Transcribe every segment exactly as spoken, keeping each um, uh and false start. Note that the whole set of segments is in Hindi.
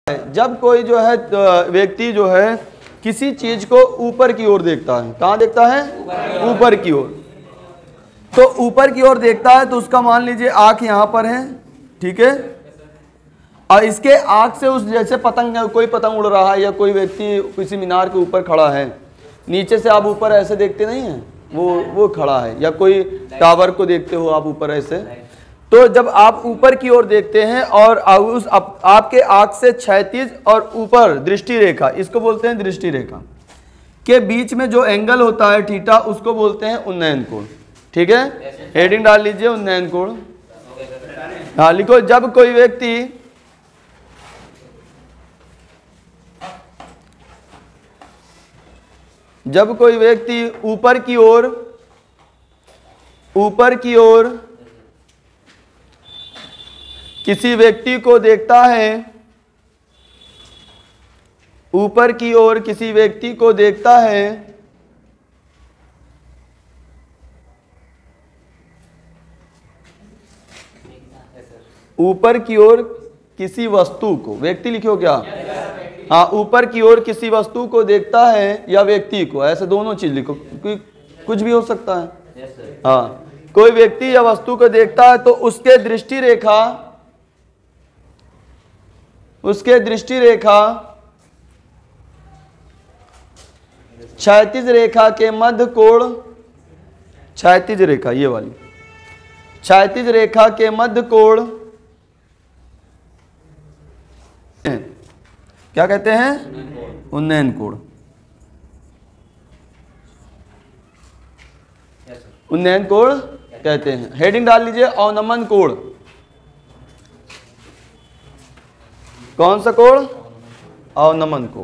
जब कोई जो है व्यक्ति जो है किसी चीज को ऊपर की ओर देखता है, कहाँ देखता है? ऊपर की ओर। तो ऊपर की ओर देखता है तो उसका मान लीजिए आंख यहाँ पर है, ठीक है, और इसके आंख से उस जैसे पतंग, कोई पतंग उड़ रहा है या कोई व्यक्ति किसी मीनार के ऊपर खड़ा है, नीचे से आप ऊपर ऐसे देखते नहीं हैं, वो वो खड़ा है, या कोई टावर को देखते हो आप ऊपर ऐसे, तो जब आप ऊपर की ओर देखते हैं और उस आप, आपके आंख से क्षैतिज और ऊपर दृष्टि रेखा, इसको बोलते हैं दृष्टि रेखा, के बीच में जो एंगल होता है थीटा, उसको बोलते हैं उन्नयन कोण। ठीक है, हेडिंग डाल लीजिए उन्नयन कोण। हाँ लिखो, जब कोई व्यक्ति जब कोई व्यक्ति ऊपर की ओर ऊपर की ओर किसी व्यक्ति को देखता है ऊपर की ओर किसी व्यक्ति को देखता है ऊपर की ओर किसी वस्तु को, व्यक्ति लिखो क्या? हाँ, ऊपर की ओर किसी वस्तु को देखता है या व्यक्ति को, ऐसे दोनों चीज लिखो, कुछ भी हो सकता है। हाँ, कोई व्यक्ति या वस्तु को देखता है तो उसके दृष्टि रेखा उसके दृष्टि रेखा क्षैतिज रेखा के मध्य कोण, क्षैतिज रेखा ये वाली क्षैतिज रेखा के मध्य कोण क्या कहते हैं? उन्नयन कोण। उन्नयन कोण कहते हैं। हेडिंग डाल लीजिए अवनमन कोण। कौन सा कोण? अवनमन कोण।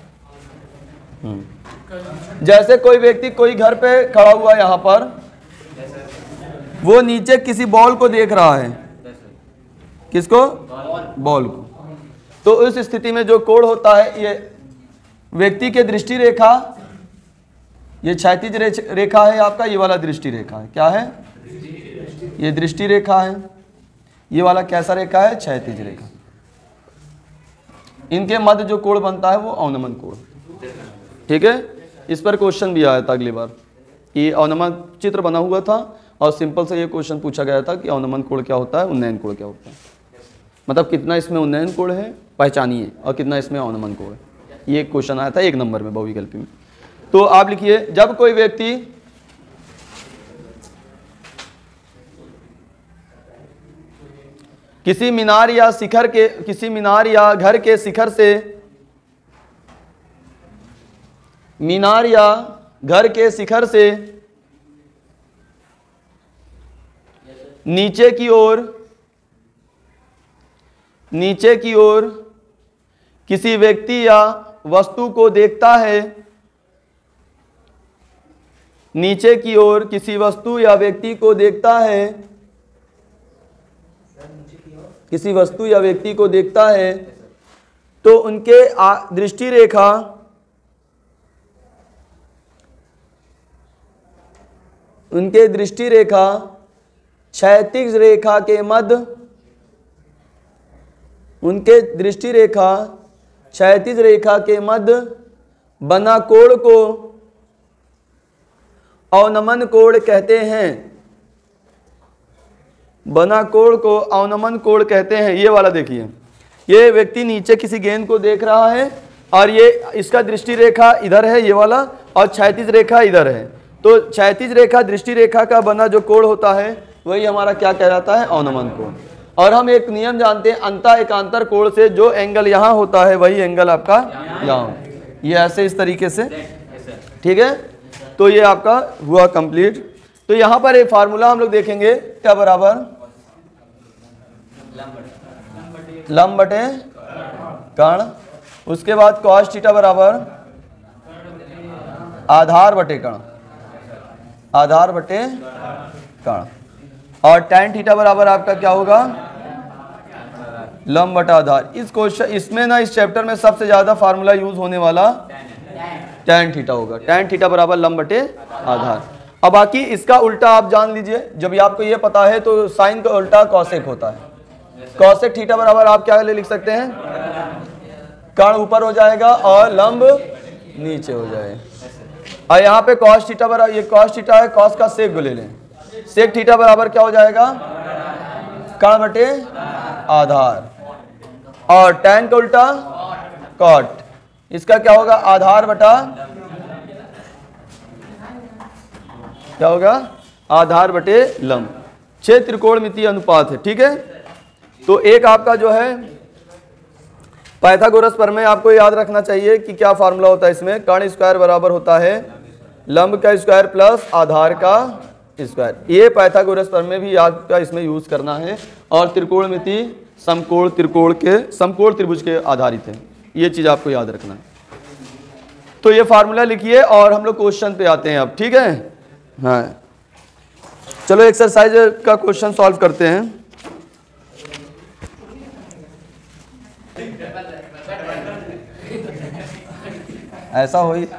जैसे कोई व्यक्ति कोई घर पे खड़ा हुआ यहां पर, वो नीचे किसी बॉल को देख रहा है। किसको? बॉल को। तो उस स्थिति में जो कोण होता है, ये व्यक्ति के दृष्टि रेखा, ये क्षैतिज रेखा है आपका, ये वाला दृष्टि रेखा है। क्या है? ये दृष्टि रेखा है। ये वाला कैसा रेखा है? क्षैतिज रेखा। इनके मध्य जो कोण बनता है वो अवनमन कोण। ठीक है, इस पर क्वेश्चन भी आया था अगली बार कि अवनमन चित्र बना हुआ था और सिंपल से ये क्वेश्चन पूछा गया था कि अवनमन कोण क्या होता है, उन्नयन कोण क्या होता है, मतलब कितना इसमें उन्नयन कोण है पहचानिए और कितना इसमें अवनमन कोण है। ये क्वेश्चन आया था एक नंबर में बहुविकल्पी में। तो आप लिखिए, जब कोई व्यक्ति किसी मीनार या शिखर के किसी मीनार या घर के शिखर से मीनार या घर के शिखर से नीचे की ओर नीचे की ओर किसी व्यक्ति या वस्तु को देखता है नीचे की ओर किसी वस्तु या व्यक्ति को देखता है किसी वस्तु या व्यक्ति को देखता है तो उनके दृष्टि रेखा उनके दृष्टि रेखा क्षैतिज रेखा के मध्य उनके दृष्टि रेखा क्षैतिज रेखा के मध्य बना कोण को अवनमन कोण कहते हैं। बना कोण को अवनमन कोण कहते हैं। ये वाला देखिए, ये व्यक्ति नीचे किसी गेंद को देख रहा है और ये इसका दृष्टि रेखा इधर है, ये वाला, और क्षैतिज रेखा इधर है। तो क्षैतिज रेखा दृष्टि रेखा का बना जो कोण होता है वही हमारा क्या कहलाता है? अवनमन कोण। और हम एक नियम जानते हैं, अंतः एकांतर कोण से जो एंगल यहाँ होता है वही एंगल आपका यहाँ, ये ऐसे इस तरीके से। ठीक है, तो ये आपका हुआ कंप्लीट। तो यहाँ पर एक फार्मूला हम लोग देखेंगे, क्या बराबर लंब बटे कर्ण, उसके बाद कॉस थीटा बराबर आधार बटे कर्ण, आधार बटे कर्ण, और टैन थीटा बराबर आपका क्या होगा? लंब बटा आधार। इस क्वेश्चन इसमें ना इस चैप्टर में सबसे ज्यादा फार्मूला यूज होने वाला टैन थीटा होगा। टैन थीटा बराबर लंब बटे आधार। अब बाकी इसका उल्टा आप जान लीजिए, जब आपको ये पता है तो साइन का उल्टा कॉसेक होता है। कॉसेक थीटा बराबर आप क्या लिख सकते हैं? कर्ण ऊपर हो जाएगा और लंब नीचे हो जाएगा। और यहाँ पे कॉस थीटा बराबर, ये कॉस थीटा है, कॉस का सेक ले लें, सेक थीटा बराबर क्या हो जाएगा, कर्ण बटे आधार, और tan का उल्टा कॉट, इसका क्या होगा, आधार बटा क्या होगा, आधार बटे लंब। छह त्रिकोणमितीय अनुपात है, ठीक है। तो एक आपका जो है पाइथागोरस प्रमेय आपको याद रखना चाहिए कि क्या फार्मूला होता है इसमें, कर्ण स्क्वायर बराबर होता है लंब का स्क्वायर प्लस आधार का स्क्वायर। ये पाइथागोरस प्रमेय भी आपका इसमें यूज करना है, और त्रिकोणमिति समकोण त्रिकोण के समकोण त्रिभुज के आधारित है, ये चीज आपको याद रखना है। तो ये फार्मूला लिखिए और हम लोग क्वेश्चन पे आते हैं अब, ठीक है। हाँ चलो एक्सरसाइज का क्वेश्चन सॉल्व करते हैं। ऐसा हो ही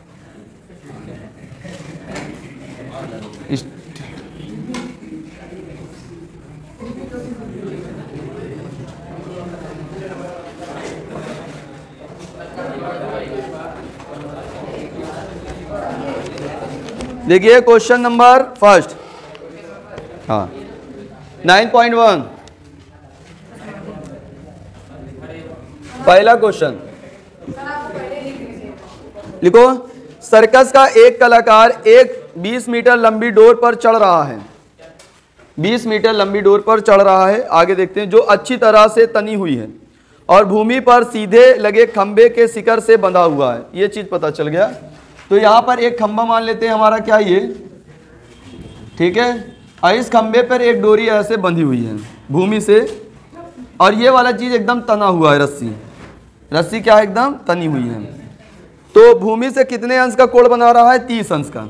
देखिए क्वेश्चन नंबर फर्स्ट, हाँ नाइन पॉइंट वन, पहला क्वेश्चन लिखो। सर्कस का एक कलाकार एक बीस मीटर लंबी डोर पर चढ़ रहा है, बीस मीटर लंबी डोर पर चढ़ रहा है, आगे देखते हैं, जो अच्छी तरह से तनी हुई है और भूमि पर सीधे लगे खंबे के शिखर से बंधा हुआ है। ये चीज पता चल गया। तो यहां पर एक खंबा मान लेते हैं हमारा, क्या ये, ठीक है, और इस खंबे पर एक डोरी ऐसे बंधी हुई है भूमि से, और ये वाला चीज एकदम तना हुआ है, रस्सी रस्सी क्या है, एकदम तनी हुई है। तो भूमि से कितने अंश का कोण बना रहा है, तीस अंश का,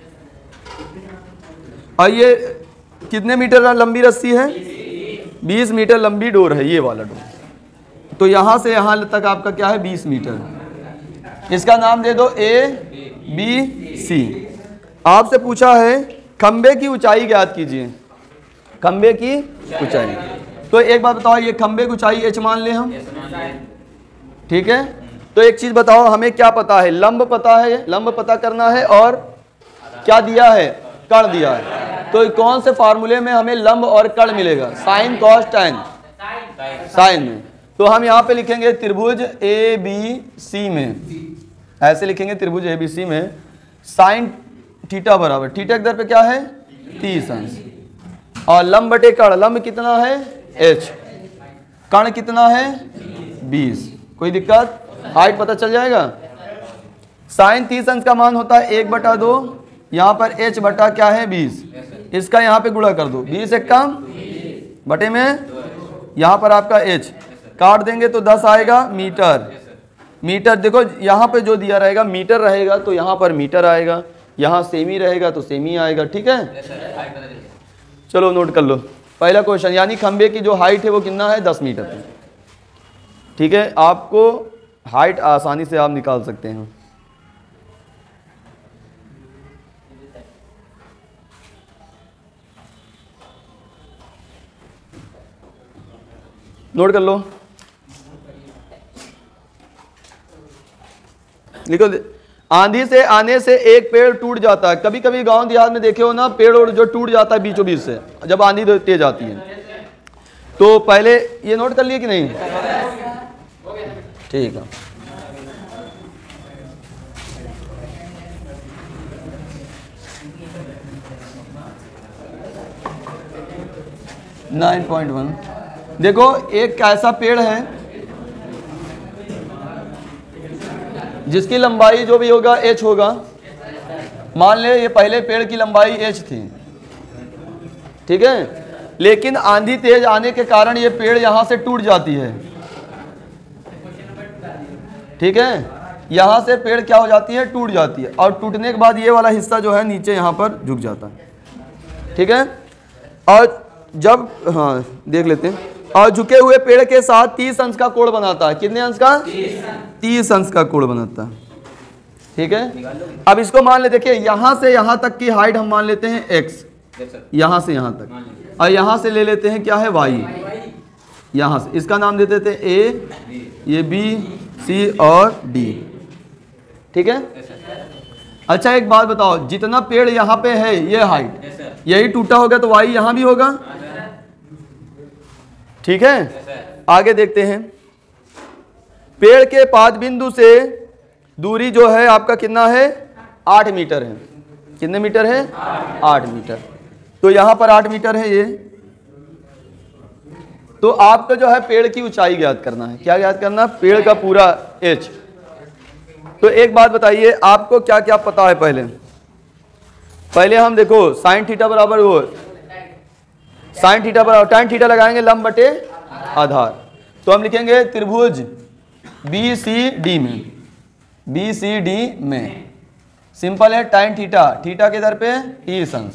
और ये कितने मीटर लंबी रस्सी है, बीस मीटर लंबी डोर है ये वाला डोर। तो यहां से यहां तक आपका क्या है, बीस मीटर। इसका नाम दे दो ए बी सी। आपसे पूछा है खंबे की ऊंचाई ज्ञात कीजिए, खंबे की ऊंचाई। तो एक बात बताओ, ये खंबे की ऊंचाई एच मान ले हम, ठीक है। तो एक चीज बताओ, हमें क्या पता है, लंब पता है, लंब पता करना है, और क्या दिया है, कर्ण दिया है। तो कौन से फार्मूले में हमें लंब और कर्ण मिलेगा, साइन कॉस टैन, साइन में। तो हम यहाँ पे लिखेंगे त्रिभुज ए बी सी में, ऐसे लिखेंगे त्रिभुज ए बी सी में साइन थीटा बराबर, थीटा के दर पे क्या है, तीस अंश, और लंब बटे कर्ण, लंब कितना है h, कर्ण कितना है बीस। कोई दिक्कत, हाइट पता चल जाएगा। साइन तीस अंश का मान होता है एक बटा दो, यहाँ पर h बटा क्या है बीस, इसका यहाँ पे गुणा कर दो, बीस एक कम बटे में यहाँ पर आपका h काट देंगे तो दस आएगा मीटर। मीटर देखो यहाँ पे जो दिया रहेगा मीटर रहेगा, तो यहाँ पर मीटर आएगा, यहाँ सेमी रहेगा तो सेमी आएगा, ठीक है। चलो नोट कर लो पहला क्वेश्चन, यानी खंबे की जो हाइट है वो कितना है, दस मीटर, ठीक है। आपको हाइट आसानी से आप निकाल सकते हैं। नोट कर लो, लिखो। आंधी से आने से एक पेड़ टूट जाता है। कभी कभी गांव देहात में देखे हो ना, पेड़ और जो टूट जाता है बीचों बीच से जब आंधी तेज आती है। तो पहले ये नोट कर लिए कि नहीं, ठीक है। नाइन पॉइंट वन देखो, एक ऐसा पेड़ है जिसकी लंबाई जो भी होगा h होगा। मान ले ये पहले पेड़ की लंबाई h थी, ठीक है, लेकिन आंधी तेज आने के कारण ये पेड़ यहां से टूट जाती है, ठीक है। यहां से पेड़ क्या हो जाती है, टूट जाती है, और टूटने के बाद ये वाला हिस्सा जो है नीचे यहां पर झुक जाता है, ठीक है। और जब, हाँ देख लेते हैं, और झुके हुए पेड़ के साथ तीस अंश का कोण बनाता है। कितने अंश का, तीस अंश का कोण बनाता है, ठीक है। अब इसको मान ले, देखिए यहां से यहां तक की हाइट हम मान लेते हैं x, यहां से यहां तक, और यहां से ले लेते हैं क्या है y, यहां से, इसका नाम देते थे a, ये b, सी और डी। ठीक है। अच्छा एक बात बताओ, जितना पेड़ यहाँ पे है ये हाइट, यही टूटा होगा तो वाई यहाँ भी होगा। ठीक है। आगे देखते हैं, पेड़ के पाद बिंदु से दूरी जो है आपका कितना है, आठ मीटर है। कितने मीटर है, आठ मीटर। तो यहाँ पर आठ मीटर है ये। तो आपको जो है पेड़ की ऊंचाई ज्ञात करना है। क्या ज्ञात करना, पेड़ का पूरा एच। तो एक बात बताइए, आपको क्या क्या पता है। पहले पहले हम देखो साइन थीटा बराबर हो, साइन थीटा बराबर tan थीटा लगाएंगे लंब बटे आधार। तो हम लिखेंगे त्रिभुज बी सी डी में, बी सी डी में सिंपल है tan थीटा, थीटा के दर पे तीस अंश।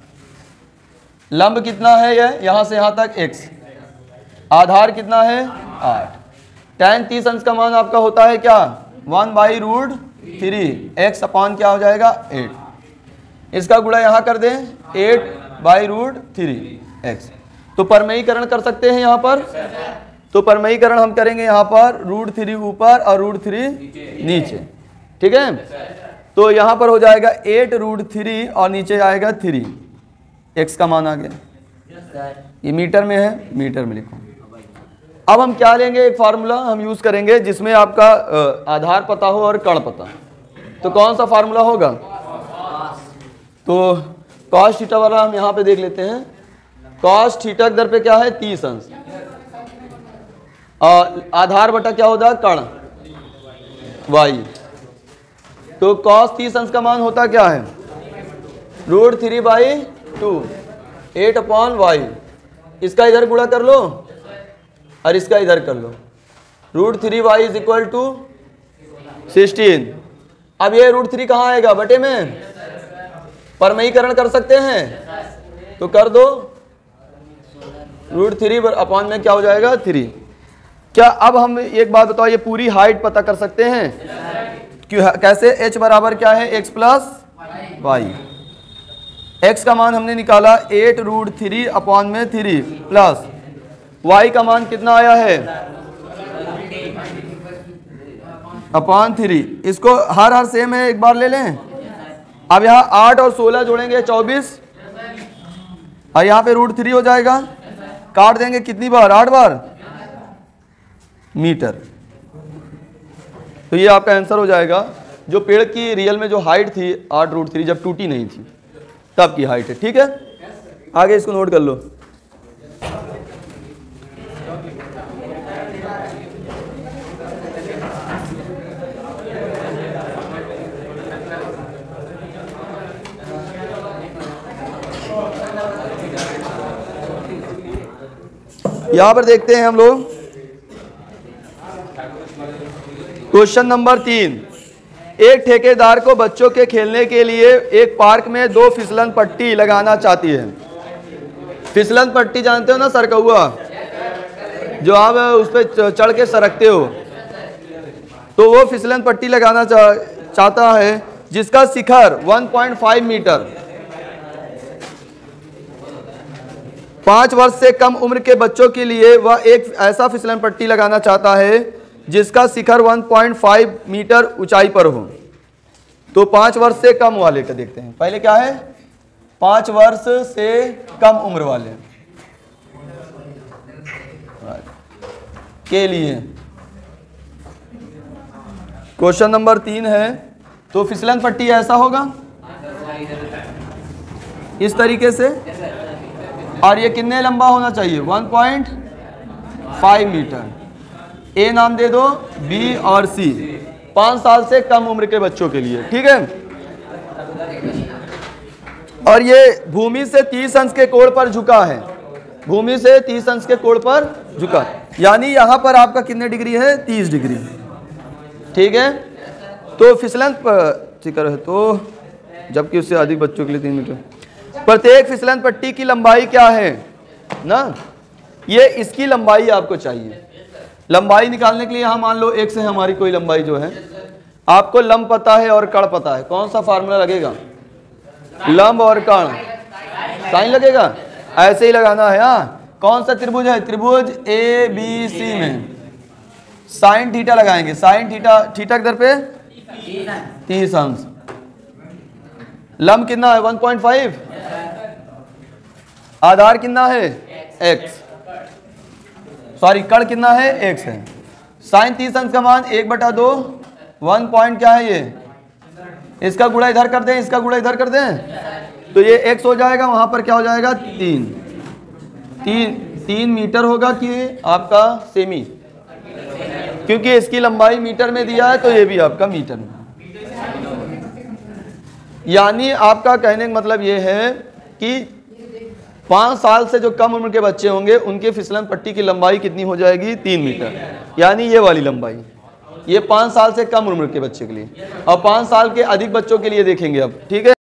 लंब कितना है ये, यहां से यहां तक x, आधार कितना है आठ। tan तीस अंश का मान आपका होता है क्या, one by root three x upon क्या हो जाएगा एट। इसका गुणा यहाँ कर दें eight by root three x. तो परमयीकरण कर सकते हैं यहाँ पर। तो परमयीकरण हम करेंगे यहाँ पर, रूट थ्री ऊपर और रूट थ्री नीचे। ठीक है। तो यहाँ पर हो जाएगा एट रूट थ्री और नीचे आएगा थ्री, एक्स का मान आ गया। ये मीटर में है, मीटर में लिखो। अब हम क्या लेंगे, एक फार्मूला हम यूज करेंगे जिसमें आपका आधार पता हो और कण पता। तो कौन सा फार्मूला होगा, तो cos थीटा वाला हम यहाँ पे देख लेते हैं। cos थीटा के दर पे क्या है तीस अंश, और आधार बटा क्या होता है कण y। तो cos तीस अंश का मान होता क्या है, root three by two eight upon y. इसका इधर गुणा कर लो और इसका इधर कर लो, root three y is equal to sixteen. अब ये रूट थ्री कहाँ आएगा, बटे में। परमयीकरण कर सकते हैं तो कर दो, रूट थ्री अपॉन में क्या हो जाएगा थ्री। क्या अब हम एक बात बताओ, ये पूरी हाइट पता कर सकते हैं क्यों, कैसे, h बराबर क्या है x प्लस वाई। x का मान हमने निकाला एट रूट थ्री अपॉन में थ्री प्लस y का मान कितना आया है अपॉन थ्री। इसको हर हर सेम है, एक बार ले लें। अब यहाँ आठ और सोलह जोड़ेंगे चौबीस, और यहाँ पे रूट थ्री हो जाएगा। काट देंगे कितनी बार, आठ बार मीटर। तो ये आपका आंसर हो जाएगा। जो पेड़ की रियल में जो हाइट थी आठ रूट थ्री, जब टूटी नहीं थी तब की हाइट है। ठीक है। आगे इसको नोट कर लो। यहां पर देखते हैं हम लोग क्वेश्चन नंबर तीन। एक ठेकेदार को बच्चों के खेलने के लिए एक पार्क में दो फिसलन पट्टी लगाना चाहती है। फिसलन पट्टी जानते हो ना, सरकौआ, जो आप उस पर चढ़ के सरकते हो। तो वो फिसलन पट्टी लगाना चा, चाहता है जिसका शिखर वन पॉइंट फाइव मीटर। पाँच वर्ष से कम उम्र के बच्चों के लिए वह एक ऐसा फिसलन पट्टी लगाना चाहता है जिसका शिखर वन पॉइंट फाइव मीटर ऊंचाई पर हो। तो पाँच वर्ष से कम वाले का देखते हैं। पहले क्या है, पाँच वर्ष से कम उम्र वाले के लिए क्वेश्चन नंबर तीन है। तो फिसलन पट्टी ऐसा होगा इस तरीके से, और ये कितने लंबा होना चाहिए, one point five metre. A नाम दे दो, बी और सी, पाँच साल से कम उम्र के बच्चों के लिए। ठीक है। और ये भूमि से तीस अंश के कोण पर झुका है, भूमि से तीस अंश के कोण पर झुका, यानी यहां पर आपका कितने डिग्री है, तीस डिग्री। ठीक है। तो फिसलन शिखर है तो जबकि उससे अधिक बच्चों के लिए तीन मीटर। प्रत्येक फिसलन पट्टी की लंबाई क्या है ना, ये इसकी लंबाई आपको चाहिए। लंबाई निकालने के लिए यहाँ मान लो एक से हमारी कोई लंबाई जो है, आपको लंब पता है और कण पता है। कौन सा फार्मूला लगेगा, लंब और कण, साइन लगेगा, ऐसे ही लगाना है। हाँ, कौन सा त्रिभुज है, त्रिभुज ए बी सी में साइन थीटा लगाएंगे, साइन थीटा, थीटा किधर पे, तीस अंश। लंब कितना है वन पॉइंट फाइव, आधार कितना है x, सॉरी कण कितना है x है। साइन तीस अंश का मान एक बटा दो, वन पॉइंट क्या है ये, इसका गुणा इधर कर दें, इसका गुणा इधर कर दें, तो ये x हो जाएगा, वहां पर क्या हो जाएगा तीन, तीन तीन मीटर होगा कि आपका सेमी, क्योंकि इसकी लंबाई मीटर में दिया है तो ये भी आपका मीटर में। यानी आपका कहने का मतलब ये है कि पाँच साल से जो कम उम्र के बच्चे होंगे उनके फिसलन पट्टी की लंबाई कितनी हो जाएगी, तीन मीटर, यानी ये वाली लंबाई। ये पाँच साल से कम उम्र के बच्चे के लिए, और पाँच साल के अधिक बच्चों के लिए देखेंगे अब, ठीक है।